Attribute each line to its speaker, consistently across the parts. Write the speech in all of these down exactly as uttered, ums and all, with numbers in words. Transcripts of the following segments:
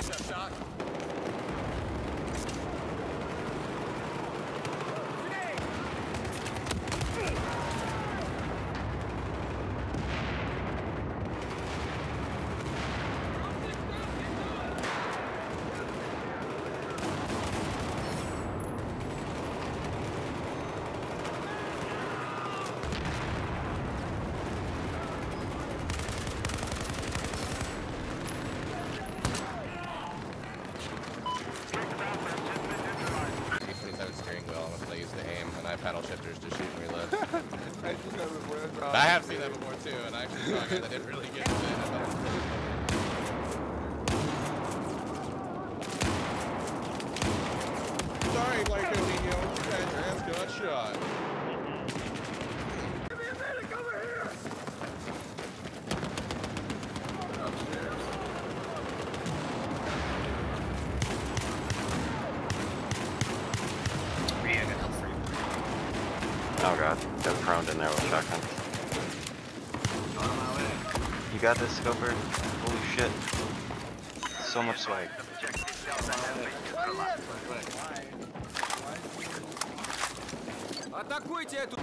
Speaker 1: Paddle shifters to shoot and reload. I have seen that before too, and I actually saw a guy that didn't really get it. Sorry, Blanco Nino, you guys, your ass got shot.
Speaker 2: Give me a medic over here!
Speaker 3: Oh god, got prone in there with shotgun. You got this, Scoper? Holy shit. So much swag.
Speaker 2: Атакуйте эту...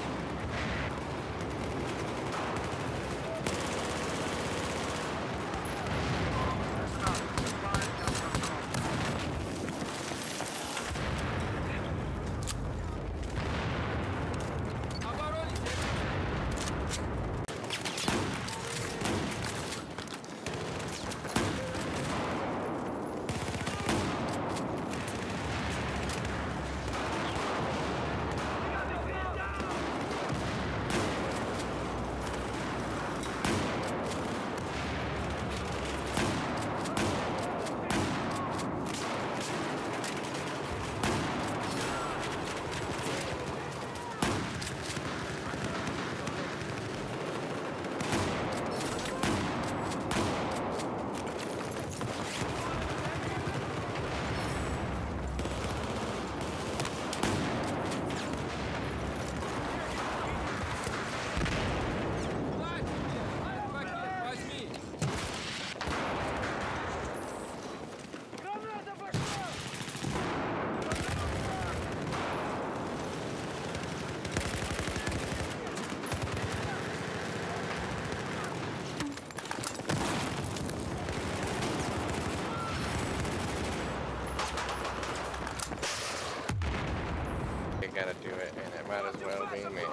Speaker 1: Gotta do it, and it might as well be me.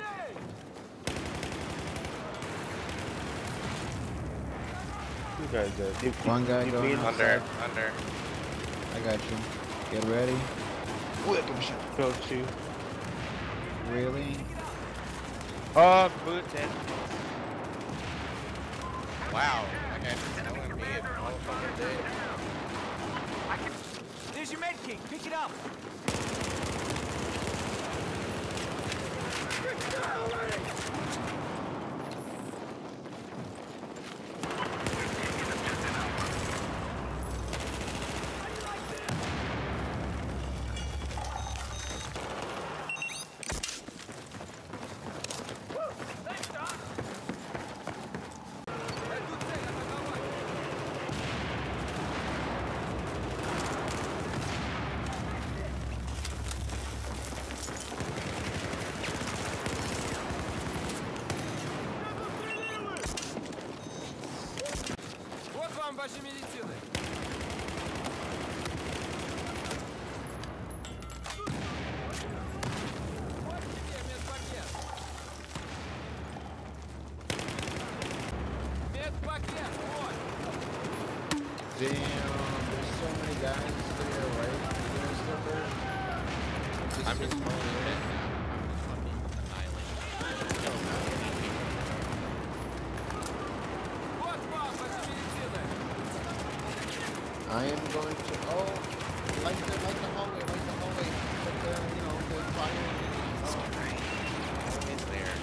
Speaker 4: You guys uh, deep
Speaker 5: one guy going
Speaker 1: under, under.
Speaker 5: I got you. Get ready.
Speaker 4: whip him shit. Go to.
Speaker 5: Really?
Speaker 4: Oh, bullet dead.
Speaker 1: Wow, that guy's just killing me all fucking day.
Speaker 2: There's your med kit. Pick it up. Вашей медицины. Вот тебе медпакет. Медпакет, вот.
Speaker 5: Damn, there's so many guys there, right?
Speaker 1: I'm just throwing it now.
Speaker 5: I am going to, oh, like the, like the hallway, like the hallway, but the, you know, the fire, oh,
Speaker 1: It's there.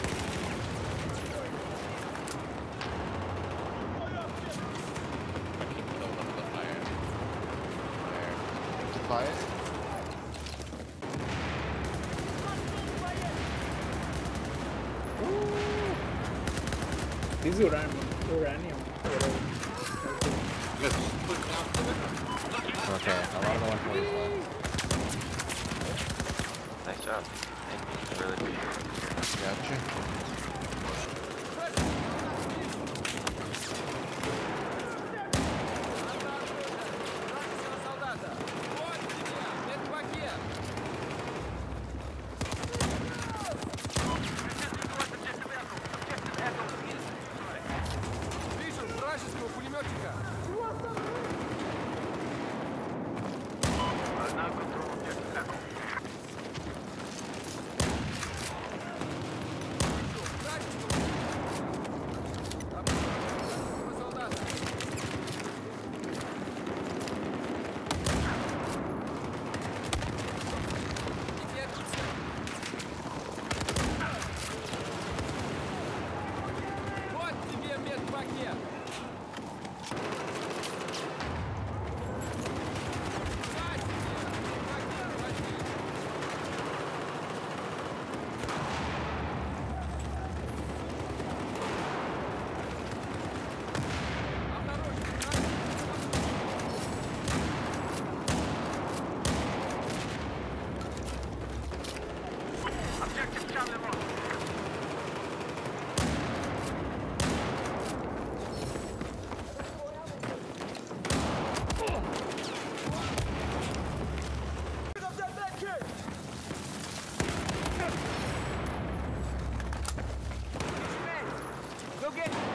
Speaker 1: I keep building up the fire. There.
Speaker 5: the fire?
Speaker 6: This is uranium, uranium.
Speaker 1: Missed.
Speaker 5: Okay, a lot of the one forties left.
Speaker 3: Nice job. Thank you. I really appreciate it.
Speaker 5: Gotcha.
Speaker 2: Солдата! Вот тебя! Медпакет! Вижу вражеского пулеметчика! Солдата! Вот тебе медпакет! На тебе! Медпакет возьми! Go get it!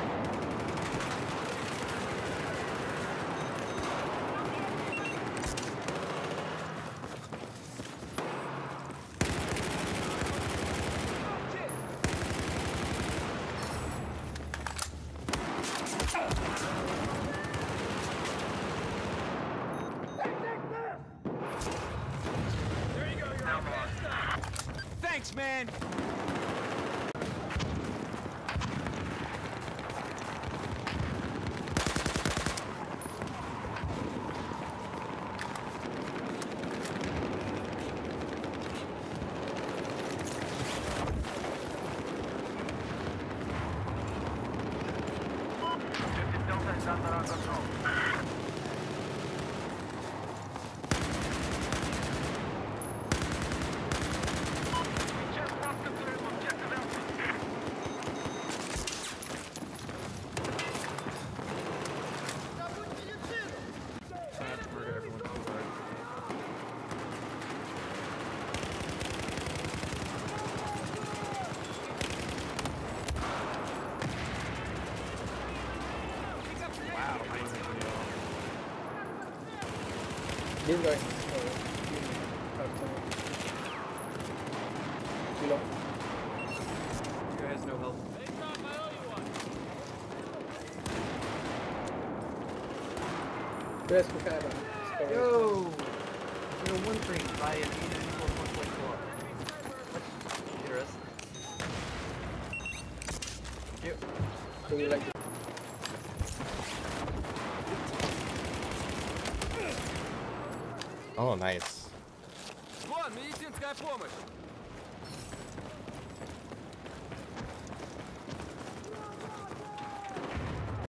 Speaker 2: Thanks, man!
Speaker 6: This guy. Too long.
Speaker 2: You guys no help.
Speaker 6: Where's Kukaba?
Speaker 7: Yo! Yo, one train by a B ninety-four one point four. What's interest? Yep.
Speaker 6: So you like it?
Speaker 1: Oh, nice.
Speaker 2: Вон, медицинская помощь!